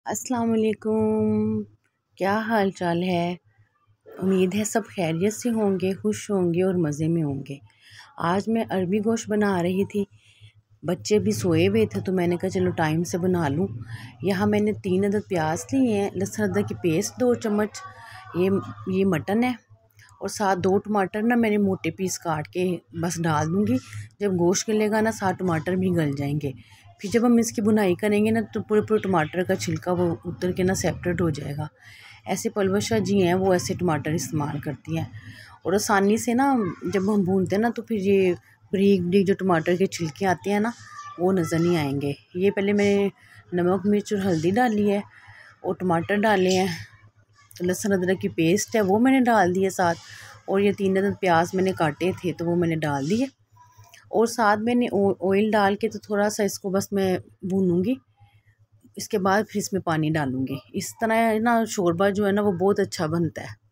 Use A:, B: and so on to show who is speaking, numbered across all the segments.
A: अस्सलाम वालेकुम। क्या हाल चाल है। उम्मीद है सब खैरियत से होंगे, खुश होंगे और मज़े में होंगे। आज मैं अरबी गोश्त बना रही थी। बच्चे भी सोए हुए थे तो मैंने कहा चलो टाइम से बना लूँ। यहाँ मैंने 3 अदद प्याज लिए हैं, लहसुन अदरक की पेस्ट 2 चम्मच, ये मटन है और साथ 2 टमाटर ना मैंने मोटे पीस काट के बस डाल दूँगी। जब गोश्त गलेगा ना साथ टमाटर भी गल जाएंगे। फिर जब हम इसकी बुनाई करेंगे ना तो पूरे पूरे टमाटर का छिलका वो उतर के ना सेपरेट हो जाएगा। ऐसे पलवशा जी हैं वो ऐसे टमाटर इस्तेमाल करती हैं और आसानी से ना जब हम भूनते हैं ना तो फिर ये बारीक बारीक जो टमाटर के छिलके आते हैं ना वो नज़र नहीं आएंगे। ये पहले मैंने नमक मिर्च और हल्दी डाली है और टमाटर डाले हैं, लहसुन अदरक की पेस्ट है वो मैंने डाल दी है साथ, और ये 3 अदद प्याज मैंने काटे थे तो वो मैंने डाल दिए और साथ मैंने ऑयल डाल के तो थोड़ा सा इसको बस मैं भूनूंगी। इसके बाद फिर इसमें पानी डालूंगी। इस तरह ना शोरबा जो है ना वो बहुत अच्छा बनता है।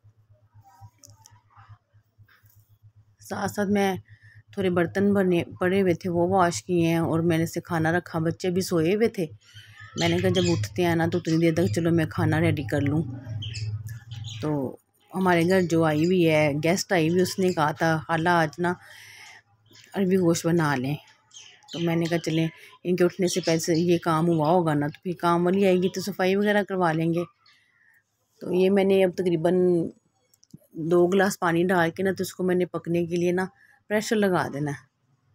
A: साथ साथ मैं थोड़े बर्तन बने पड़े हुए थे वो वॉश किए हैं और मैंने से खाना रखा। बच्चे भी सोए हुए थे। मैंने कहा जब उठते हैं ना तो उतनी देर तक चलो मैं खाना रेडी कर लूँ। तो हमारे घर जो आई हुई है गेस्ट आई हुई, उसने कहा था खाला आज ना अरबी गोश्त बना लें। तो मैंने कहा चलें इनके उठने से पहले ये काम हुआ होगा ना तो फिर काम वाली आएगी तो सफाई वगैरह करवा लेंगे। तो ये मैंने अब तकरीबन 2 गिलास पानी डाल के ना तो इसको मैंने पकने के लिए ना प्रेशर लगा देना है।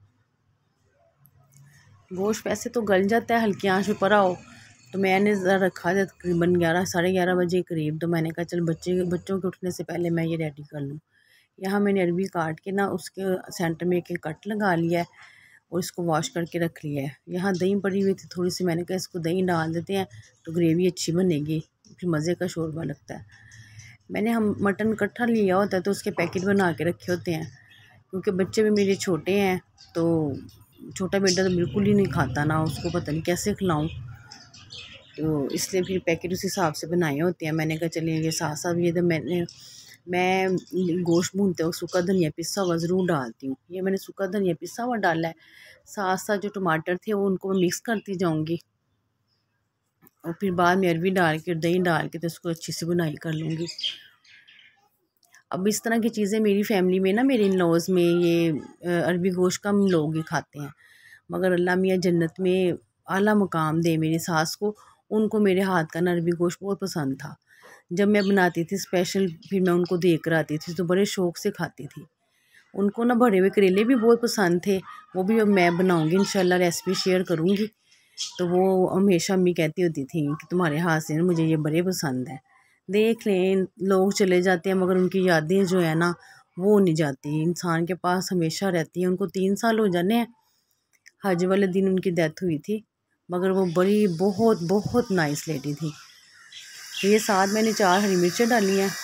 A: गोश्त वैसे तो गल जाता है हल्की आंच पे पड़ा हो, तो मैंने ज़रा रखा था तकरीबन 11 साढ़े 11 बजे करीब। तो मैंने कहा चल बच्चों के उठने से पहले मैं ये रेडी कर लूँ। यहाँ मैंने अरबी काट के ना उसके सेंटर में एक कट लगा लिया है और इसको वॉश करके रख लिया है। यहाँ दही पड़ी हुई थी थोड़ी सी, मैंने कहा इसको दही डाल देते हैं तो ग्रेवी अच्छी बनेगी, फिर मज़े का शोरबा लगता है। मैंने हम मटन इकट्ठा लिया होता है तो उसके पैकेट बना के रखे होते हैं, क्योंकि बच्चे भी मेरे छोटे हैं तो छोटा बेटा तो बिल्कुल ही नहीं खाता ना, उसको पता नहीं कैसे खिलाऊं, तो इसलिए फिर पैकेट उस हिसाब से बनाए होते हैं। मैंने कहा चलिए ये साथ साथ ये तो मैं गोश्त भूनते वक्त सूखा धनिया पिसा हुआ ज़रूर डालती हूँ। ये मैंने सूखा धनिया पिसा हुआ डाला है। साथ साथ जो टमाटर थे वो उनको मैं मिक्स करती जाऊँगी और फिर बाद में अरबी डाल के दही डाल के तो उसको अच्छी से बुनाई कर लूँगी। अब इस तरह की चीज़ें मेरी फैमिली में ना मेरे इन लॉज़ में ये अरबी गोश्त कम लोग ही खाते हैं, मगर अल्लाह मियाँ जन्नत में आला मकाम दे मेरी सास को, उनको मेरे हाथ का ना अरबी गोश्त बहुत पसंद था। जब मैं बनाती थी स्पेशल फिर मैं उनको दे कर आती थी तो बड़े शौक़ से खाती थी। उनको ना भरे हुए करेले भी बहुत पसंद थे, वो भी अब मैं बनाऊँगी इंशाल्लाह, रेसिपी शेयर करूँगी। तो वो हमेशा अम्मी कहती होती थी कि तुम्हारे हाथ से ना मुझे ये बड़े पसंद है। देख लें लोग चले जाते हैं मगर उनकी यादें जो है ना वो नहीं जाती, इंसान के पास हमेशा रहती हैं। उनको 3 साल हो जाने हैं, हज वाले दिन उनकी डेथ हुई थी, मगर वो बड़ी बहुत बहुत नाइस लेडी थी। तो ये साथ मैंने 4 हरी मिर्चें डाली हैं।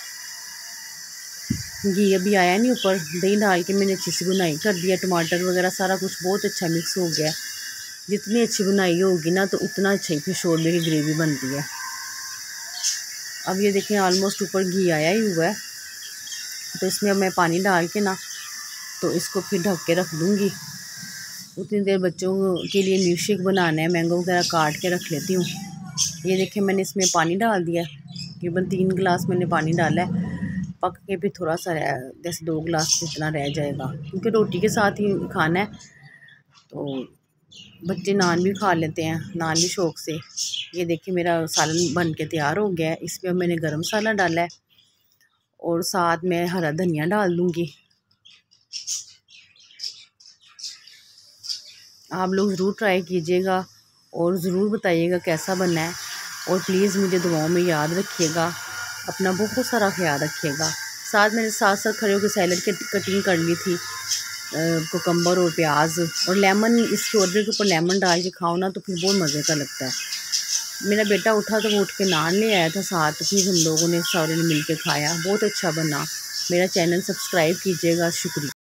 A: घी अभी आया नहीं ऊपर, दही डाल के मैंने अच्छी सी बुनाई कर दिया। टमाटर वगैरह सारा कुछ बहुत अच्छा मिक्स हो गया। जितनी अच्छी बुनाई होगी ना तो उतना अच्छा ही फिर शोरबे की ग्रेवी बनती है। अब ये देखें ऑलमोस्ट ऊपर घी आया ही हुआ है, तो इसमें अब मैं पानी डाल के ना तो इसको फिर ढक के रख दूँगी। उतनी देर बच्चों के लिए मिल्क शेक बनाना है, मैंगो वगैरह काट के रख लेती हूँ। ये देखें मैंने इसमें पानी डाल दिया, तकरीबन 3 गिलास मैंने पानी डाला है। पक के भी थोड़ा सा जैसे 2 गिलास जितना रह जाएगा, क्योंकि रोटी के साथ ही खाना है। तो बच्चे नान भी खा लेते हैं, नान भी शौक़ से। ये देखिए मेरा सालन बन के तैयार हो गया है। इसमें मैंने गरम मसाला डाला है और साथ में हरा धनिया डाल दूँगी। आप लोग ज़रूर ट्राई कीजिएगा और ज़रूर बताइएगा कैसा बना है, और प्लीज़ मुझे दुआओं में याद रखिएगा। अपना बहुत सारा ख्याल रखिएगा। साथ मैंने साथ साथ खड़े होकर सैलड की कटिंग कर ली थी, कुकम्बर और प्याज और लेमन। इस शोरबे के ऊपर लेमन डाल के खाओ ना तो फिर बहुत मज़े का लगता है। मेरा बेटा उठा तो वो उठ के नान ले आया था साथ, तो फिर हम लोगों ने सारे ने मिल के खाया, बहुत अच्छा बना। मेरा चैनल सब्सक्राइब कीजिएगा। शुक्रिया।